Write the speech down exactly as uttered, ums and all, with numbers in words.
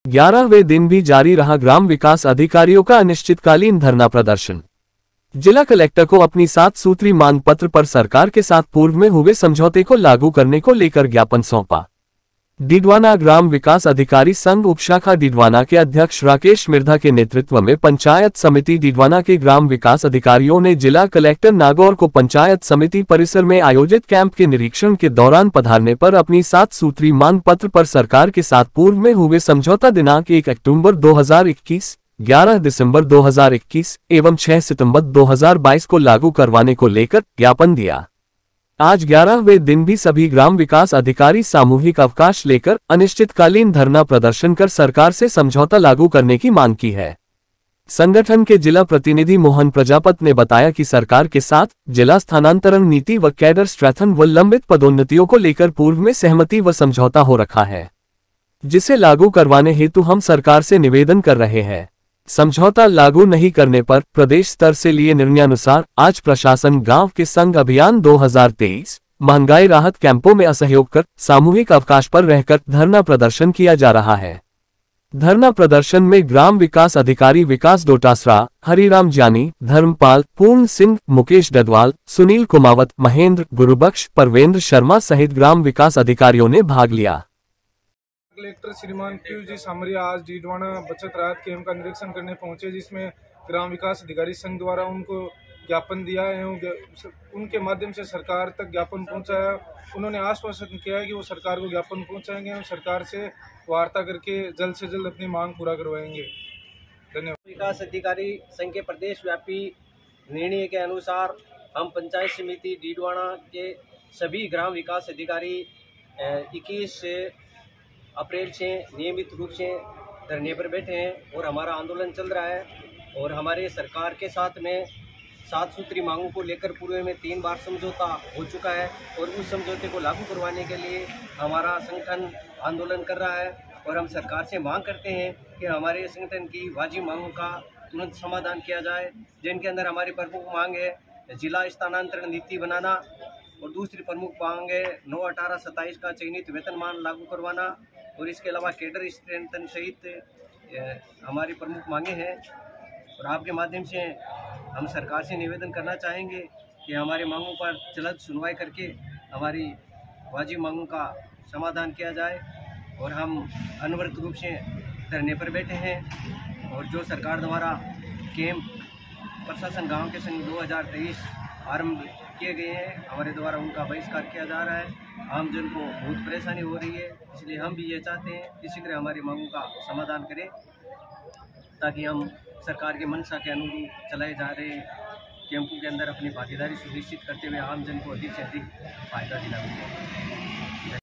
ग्यारहवें दिन भी जारी रहा ग्राम विकास अधिकारियों का अनिश्चितकालीन धरना प्रदर्शन। जिला कलेक्टर को अपनी सात सूत्री मांग पत्र पर सरकार के साथ पूर्व में हुए समझौते को लागू करने को लेकर ज्ञापन सौंपा। डीडवाना ग्राम विकास अधिकारी संघ उपशाखा डीडवाना के अध्यक्ष राकेश मिर्धा के नेतृत्व में पंचायत समिति डीडवाना के ग्राम विकास अधिकारियों ने जिला कलेक्टर नागौर को पंचायत समिति परिसर में आयोजित कैंप के निरीक्षण के दौरान पधारने पर अपनी सात सूत्री मांग पत्र पर सरकार के साथ पूर्व में हुए समझौता दिनांक एक अक्टूबर दो हजार इक्कीस, ग्यारह दिसंबर दो हजार इक्कीस एवं छह सितंबर दो हजार बाईस को लागू करवाने को लेकर ज्ञापन दिया। आज ग्यारहवें दिन भी सभी ग्राम विकास अधिकारी सामूहिक अवकाश लेकर अनिश्चितकालीन धरना प्रदर्शन कर सरकार से समझौता लागू करने की मांग की है। संगठन के जिला प्रतिनिधि मोहन प्रजापत ने बताया कि सरकार के साथ जिला स्थानांतरण नीति व कैडर स्ट्रेथन व लंबित पदोन्नतियों को लेकर पूर्व में सहमति व समझौता हो रखा है, जिसे लागू करवाने हेतु हम सरकार से निवेदन कर रहे हैं। समझौता लागू नहीं करने पर प्रदेश स्तर से लिए निर्णयानुसार आज प्रशासन गांव के संघ अभियान दो हजार तेईस महंगाई राहत कैंपों में असहयोग कर सामूहिक अवकाश पर रहकर धरना प्रदर्शन किया जा रहा है। धरना प्रदर्शन में ग्राम विकास अधिकारी विकास डोटासरा, हरिराम जानी, धर्मपाल, पूर्ण सिंह, मुकेश डडवाल, सुनील कुमावत, महेंद्र, गुरुबख्श, परवेंद्र शर्मा सहित ग्राम विकास अधिकारियों ने भाग लिया। कलेक्टर श्रीमान पीयूष जी सामरिया आज डीडवाना बचत राहत कैंप का निरीक्षण करने पहुंचे, जिसमें ग्राम विकास अधिकारी संघ द्वारा उनको ज्ञापन दिया है एवं उनके माध्यम से सरकार तक ज्ञापन पहुंचाया। उन्होंने आश्वासन किया है कि वो सरकार को ज्ञापन पहुंचाएंगे एवं सरकार से वार्ता करके जल्द से जल्द अपनी मांग पूरा करवाएंगे। धन्यवाद। विकास अधिकारी संघ के प्रदेश व्यापी निर्णय के अनुसार हम पंचायत समिति डीडवाना के सभी ग्राम विकास अधिकारी इक्कीस अप्रैल से नियमित रूप से धरने पर बैठे हैं और हमारा आंदोलन चल रहा है। और हमारे सरकार के साथ में सात सूत्री मांगों को लेकर पूर्व में तीन बार समझौता हो चुका है और उस समझौते को लागू करवाने के लिए हमारा संगठन आंदोलन कर रहा है। और हम सरकार से मांग करते हैं कि हमारे संगठन की वाजिब मांगों का तुरंत समाधान किया जाए, जिनके अंदर हमारी प्रमुख मांग है जिला स्थानांतरण नीति बनाना और दूसरी प्रमुख मांग है नौ अठारह सत्ताईस का चयनित वेतनमान लागू करवाना और इसके अलावा केडर स्ट्रेंथन सहित हमारी प्रमुख मांगे हैं। और आपके माध्यम से हम सरकार से निवेदन करना चाहेंगे कि हमारी मांगों पर जल्द सुनवाई करके हमारी वाजिब मांगों का समाधान किया जाए। और हम अनवरत रूप से धरने पर बैठे हैं और जो सरकार द्वारा कैंप प्रशासन गांव के संग दो हज़ार तेईस आरंभ किए गए हैं, हमारे द्वारा उनका बहिष्कार किया जा रहा है। आम जन को बहुत परेशानी हो रही है, इसलिए हम भी ये चाहते हैं कि शीघ्र हमारी मांगों का समाधान करें ताकि हम सरकार के मंशा के अनुरूप चलाए जा रहे कैंपों के अंदर अपनी भागीदारी सुनिश्चित करते हुए आम जन को अधिक से अधिक फायदा दिलाएं।